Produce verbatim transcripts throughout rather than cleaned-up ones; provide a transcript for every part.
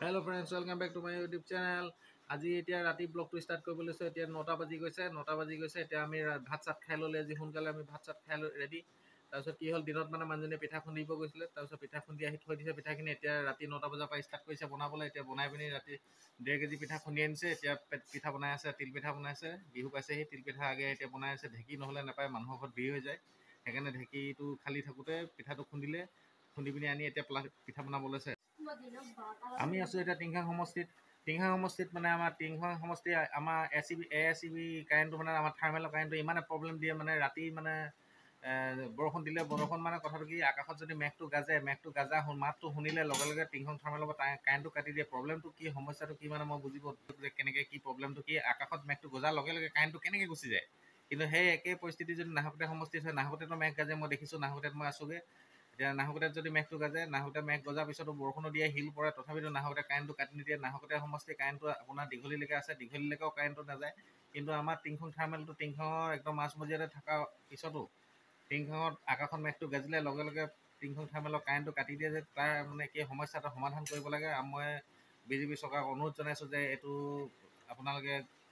Hello friends, welcome back to my YouTube channel. আজি এতিয়া ৰাতি ব্লগটো ষ্টাৰ্ট কৰিব লৈছো। এতিয়া নটা বাজি গৈছে নটা বাজি গৈছে এতিয়া আমি ভাত চাত খাই ল'লে আজি সোনকালে আমি ভাত চাত খাই ৰেডি। তাৰপিছত কি হ'ল দিনত মানে মানুহজনে পিঠা খুন্দিব গৈছিলে। তাৰপিছত পিঠা খুন্দি আহি থৈ দিছে পিঠাখিনি। এতিয়া ৰাতি নটা বজাৰ পৰা ষ্টাৰ্ট কৰিছে বনাবলৈ। এতিয়া বনাই পিনি ৰাতি ডেৰ কেজি পিঠা খুন্দি আনিছে। এতিয়া পিঠা বনাই আছে, তিল পিঠা বনাইছে। বিহু পাইছেহি, তিল পিঠা আগে এতিয়া বনাই আছে। ঢেঁকী নহ'লে নাপায়, মানুহৰ ঘৰত ভিৰ হৈ যায়। সেইকাৰণে ঢেঁকীটো খালী থাকোঁতে পিঠাটো খুন্দিলে, খুন্দি পিনি আনি এতিয়া পিঠা বনাব লৈছে। আমি আছোঁ এতিয়া টিংখাং সমষ্টিত। টিংখাং সমষ্টিত মানে আমাৰ টিংখাং সমষ্টি আমাৰ A C B A A C B কাৰেণ্টটো মানে আমাৰ থাৰ্মেলৰ কাৰেণ্টটো ইমানে প্ৰব্লেম দিয়ে মানে ৰাতি মানে বৰষুণ দিলে বৰষুণ মানে কথাটো কি আকাশত যদি মেঘটো গাজে মেঘটো গাজা মাতটো শুনিলে লগে লগে টিংখাং থাৰ্মেলৰ পৰা কাৰেণ্টটো কাটি দিয়ে। প্ৰব্লেমটো কি সমস্যাটো কি মানে মই বুজিব যে কেনেকৈ কি প্ৰব্লেমটো কি আকাশত মেঘটো গজাৰ লগে লগে কাৰেণ্টটো কেনেকৈ গুচি যায়। কিন্তু সেই একেই পৰিস্থিতি যদি নাহৰকটীয়া সমষ্টিত হয়, নাহৰকটীয়াতো মেঘ গাজে মই দেখিছোঁ, নাহৰকটীয়াত মই আছোগৈ। এতিয়া নাহৰকটীয়াত যদি মেঘটো গাজে, নাহৰকটীয়াত মেঘ গজাৰ পিছতো বৰষুণো দিয়ে, শিল পৰে, তথাপিতো নাহৰকটীয়াত কাৰেণ্টটো কাটি নিদিয়ে। নাহৰকটীয়া সমষ্টিৰ কাৰেণ্টটো আপোনাৰ দীঘলীলৈকে আছে, দীঘলীলৈকেও কাৰেণ্টটো নাযায়। কিন্তু আমাৰ টিংখাং থাৰ্মেলটো টিংখাঙৰ একদম মাজমজিয়াতে থকা পিছতো টিংখাঙত আকাশত মেঘটো গাজিলে লগে লগে টিংখাং থাৰ্মেলৰ কাৰেণ্টটো কাটি দিয়ে যে তাৰ মানে কি সমস্যাটো সমাধান কৰিব লাগে। মই বিজেপি চৰকাৰক অনুৰোধ জনাইছোঁ যে এইটো আপোনালোকে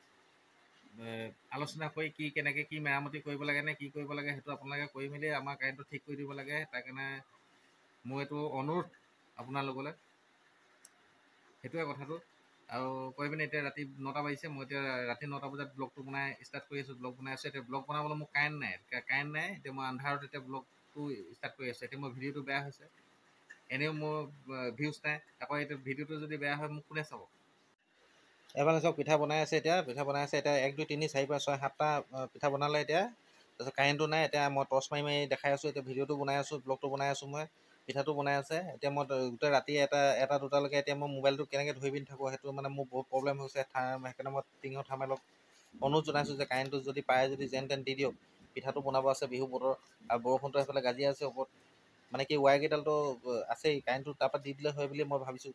আলোচনা কৰি কি কেনেকৈ কি মেৰামতি কৰিব লাগে নে কি কৰিব লাগে সেইটো আপোনালোকে কৰি মেলি আমাৰ কাৰেণ্টটো ঠিক কৰি দিব লাগে। তাৰ কাৰণে মোৰ এইটো অনুৰোধ আপোনালোকলৈ, সেইটোৱে কথাটো। আৰু কৈ পিনে এতিয়া ৰাতি নটা বাজিছে, মই এতিয়া ৰাতি নটা বজাত ব্লগটো বনাই ষ্টাৰ্ট কৰি আছোঁ, ব্লগ বনাই আছোঁ। এতিয়া ব্লগ বনাবলৈ মোৰ কাৰেণ্ট নাই, কাৰেণ্ট নাই এতিয়া মই আন্ধাৰত এতিয়া ব্লগটো ষ্টাৰ্ট কৰি আছোঁ। এতিয়া মোৰ ভিডিঅ'টো বেয়া হৈছে, এনেও মোৰ ভিউজ নাই, আকৌ এতিয়া ভিডিঅ'টো যদি বেয়া হয় মোক কোনে চাব। এফালে চাওক পিঠা বনাই আছে, এতিয়া পিঠা বনাই আছে। এতিয়া এক দুই তিনি চাৰি পাঁচ ছয় সাতটা পিঠা বনালে এতিয়া। তাৰপিছত কাৰেণ্টটো নাই, এতিয়া মই টৰ্চ মাৰি মাৰি দেখাই আছোঁ। এতিয়া ভিডিঅ'টো বনাই আছোঁ, ব্লগটো বনাই আছোঁ, মই পিঠাটো বনাই আছে। এতিয়া মই গোটেই ৰাতি এটা এটা দুটালৈকে এতিয়া মই মোবাইলটো কেনেকৈ ধৰি পিনি থাকোঁ সেইটো মানে মোৰ বহুত প্ৰব্লেম হৈছে। সেইকাৰণে মই টিঙৰ থাৰ্মেলক অনুৰোধ জনাইছোঁ যে কাৰেণ্টটো যদি পায় যদি যেন তেন দি দিয়ক। পিঠাটো বনাব আছে, বিহু বতৰ আৰু বৰষুণটো সেইফালে গাজি আছে ওপৰত, মানে কি ৱায়াৰ কেইডালটো আছেই, কাৰেণ্টটো তাৰপৰা দি দিলে হয় বুলি মই ভাবিছোঁ।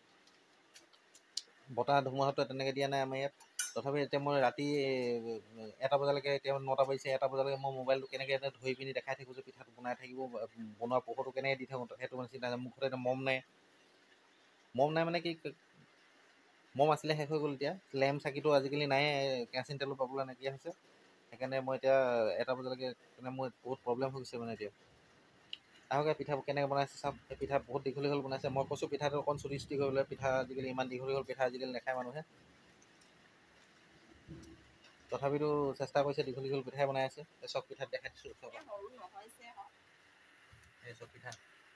বতাহ ধুমুহাটো তেনেকৈ দিয়া নাই আমাৰ ইয়াত। তথাপি এতিয়া মই ৰাতি এটা বজালৈকে এতিয়া নটা বাজিছে, এটা বজালৈকে মই মোবাইলটো কেনেকৈ এটা ধৰি পিনি দেখাই থাকোঁ যে পিঠাটো বনাই থাকিব, বনোৱা পোহৰটো কেনেকৈ দি থাকোঁ সেইটো মানে চিন্তা নাই। মুখত এতিয়া মম নাই, মম নাই মানে কি মম আছিলে শেষ হৈ গ'ল। এতিয়া লেম্প চাকিটো আজিকালি নাই, কেৰাচিন তেলো পাবলৈ নাইকিয়া হৈছে। সেইকাৰণে মই এতিয়া এটা বজালৈকে মানে মোৰ বহুত প্ৰব্লেম হৈ গৈছে মানে এতিয়া। আহক পিঠা কেনেকৈ বনাইছে চাওক। এই পিঠা বহুত দীঘল দীঘল বনাইছে। মই কৈছোঁ পিঠাটো অকণ চুটি চুটি কৰিবলৈ, পিঠা আজিকালি ইমান দীঘল দীঘল পিঠা আজিকালি নাখায় মানুহে। তথাপিতো চেষ্টা কৰিছে, দীঘল দীঘল পিঠাই বনাই আছে। এই চব পিঠাত দেখাই দিছোঁ, চব এই চব পিঠা।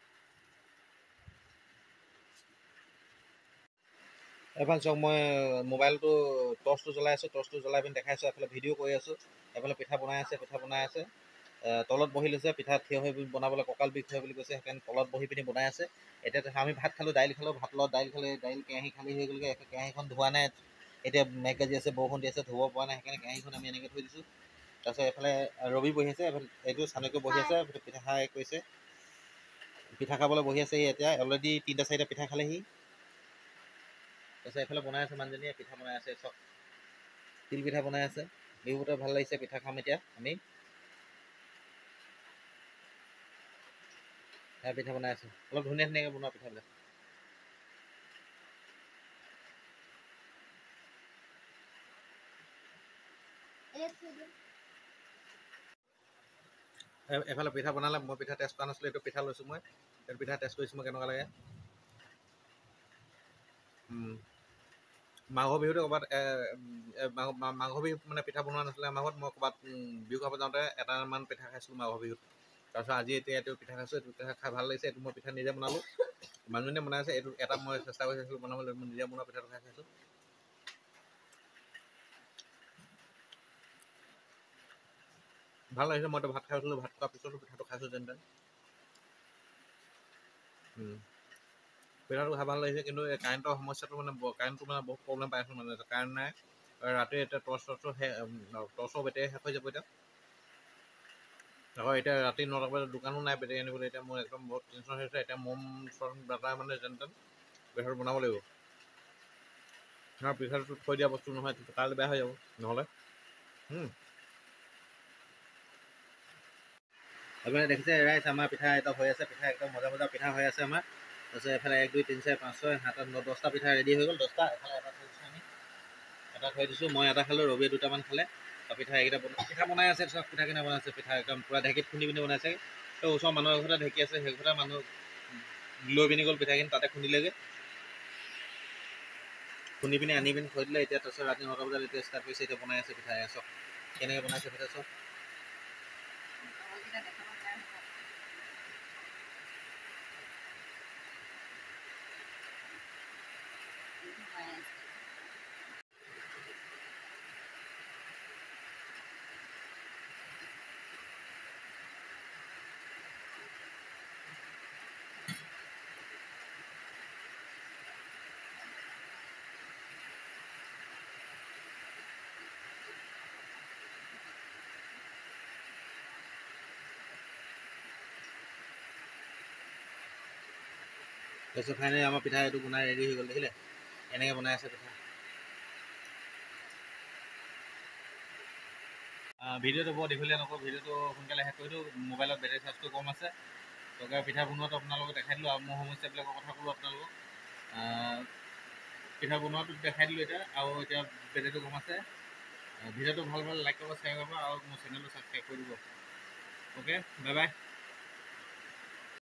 এফালে চাওক মই মোবাইলটো টৰ্চটো জ্বলাই আছোঁ, টৰ্চটো জ্বলাই পিনি দেখাইছোঁ। এফালে ভিডিঅ' কৰি আছোঁ, এফালে পিঠা বনাই আছে, পিঠা বনাই আছে। তলত বহি লৈছে, পিঠা থিয় হৈ বনাবলৈ কঁকাল বিষ হয় বুলি কৈছে, সেইকাৰণে তলত বহি পিনি বনাই আছে। এতিয়া আমি ভাত খালোঁ, দাইল খালোঁ, ভাত লগত দাইল খালোঁ। দাইল কেৰাহী খালী হৈ গ'লগৈ, কেৰাহীখন ধোৱা নাই। এতিয়া মেঘ গাজি আছে, বৰষুণ দি আছে, ধুব পৰা নাই। সেইকাৰণে কেৰাহীখন আমি এনেকৈ থৈ দিছোঁ। তাৰপিছত এইফালে ৰবি বহি আছে, এইটো চানক্য বহি আছে, পিঠা খাই কৈছে পিঠা খাবলৈ বহি আছে। এতিয়া অলৰেডি তিনিটা চাৰিটা পিঠা খালেহি। তাৰপিছত এইফালে বনাই আছে মানুহজনীয়ে, পিঠা বনাই আছে, চব তিল পিঠা বনাই আছে। বিহু বতৰ ভাল লাগিছে, পিঠা খাম এতিয়া আমি। সেয়া পিঠা বনাই আছোঁ, অলপ ধুনীয়া ধুনীয়াকৈ বনোৱা পিঠাবিলাক। এফালে পিঠা বনালে, মই পিঠা টেষ্ট কৰা নাছিলোঁ, এইটো পিঠা লৈছোঁ মই। এইটো পিঠা টেষ্ট কৰিছোঁ মই, কেনেকুৱা লাগে। মাঘৰ বিহুতে ক'ৰবাত মাঘৰ বিহুত মানে পিঠা বনোৱা নাছিলে আমাৰ ঘৰত। মই ক'ৰবাত বিহু খাব যাওঁতে এটামান পিঠা খাইছিলোঁ মাঘৰ বিহুত। তাৰপিছত আজি এতিয়া এইটো পিঠা খাইছোঁ, এইটো পিঠা খাই ভাল লাগিছে। এইটো মই পিঠা নিজে বনালোঁ, মানুহজনীয়ে বনাই আছে। এইটো এটা মই চেষ্টা কৰি চাইছিলোঁ বনাবলৈ, মই নিজে বনোৱা পিঠাটো খাই চাইছোঁ। ভাল লাগিছে। মইতো ভাত খাই উঠিলোঁ, ভাত খোৱাৰ পিছতো পিঠাটো খাইছোঁ যেন তেন। পিঠাটো খাই ভাল লাগিছে, কিন্তু এই কাৰেণ্টৰ সমস্যাটো মানে কাৰেণ্টটো মানে বহুত প্ৰব্লেম পাই আছোঁ। মানে কাৰেণ্ট নাই ৰাতি, এতিয়া টৰ্চ টৰ্চো টৰ্চৰ বেটেৰী শেষ হৈ যাব এতিয়া। আকৌ এতিয়া ৰাতি নটা বজাত দোকানো নাই বেটেৰী আনিবলৈ। এতিয়া মোৰ একদম বহুত টেনশ্যন হৈছে। এতিয়া মম চম দাটা মানে যেন তেন পিঠাটো বনাব লাগিব। পিঠাটো থৈ দিয়া বস্তু নহয়, কাইলৈ বেয়া হৈ যাব নহ'লে। আপোনালোকে দেখিছে ৰাইজ, আমাৰ পিঠা একদম হৈ আছে, পিঠা একদম মজা মজা পিঠা হৈ আছে আমাৰ। তাৰপিছত এফালে এক দুই তিনি চাৰি পাঁচ ছয় সাত আঠ ন দহটা পিঠা ৰেডি হৈ গ'ল। দহটা এফালে এটা থৈ দিছোঁ আমি, এটা থৈ দিছোঁ। মই এটা খালোঁ, ৰবিয়ে দুটামান খালে। আৰু পিঠা এইকেইটা বনাই পিঠা বনাই আছে। চব পিঠা কিনে বনাইছে, পিঠা একদম পূৰা ঢেঁকীত খুন্দি পিনি বনাইছে। তো ওচৰৰ মানুহৰ ঘৰতে ঢেঁকী আছে, সেই ঘৰতে মানুহ লৈ পিনি গ'ল পিঠাখিনি, তাতে খুন্দিলেগৈ। খুন্দি পিনি আনি পিনি থৈ দিলে। এতিয়া তাৰপিছত ৰাতি নটা বজাত এতিয়া ষ্টাৰ্ট কৰিছে, এতিয়া বনাই আছে পিঠা। চব কেনেকৈ বনাইছে পিঠা চব। তাৰপিছত ফাইনেলি আমাৰ পিঠা এইটো বনাই ৰেডি হৈ গ'ল। দেখিলে এনেকৈ বনাই আছে পিঠা। ভিডিঅ'টো বৰ দীঘলীয়া নকৰোঁ, ভিডিঅ'টো সোনকালে শেষ কৰি দিওঁ। মোবাইলত বেটেৰী চাৰ্জটো কম আছে। গতিকে পিঠা বনোৱাটো আপোনালোকক দেখাই দিলোঁ, আৰু মোৰ সমস্যাবিলাকৰ কথা ক'লোঁ আপোনালোকক। পিঠা বনোৱাটো দেখাই দিলোঁ এতিয়া, আৰু এতিয়া বেটেৰীটো কম আছে। ভিডিঅ'টো ভাল ভাল লাইক কৰিব, শ্বেয়াৰ কৰিব, আৰু মোৰ চেনেলটো ছাবস্ক্ৰাইব কৰি দিব। অ'কে, বাই বাই।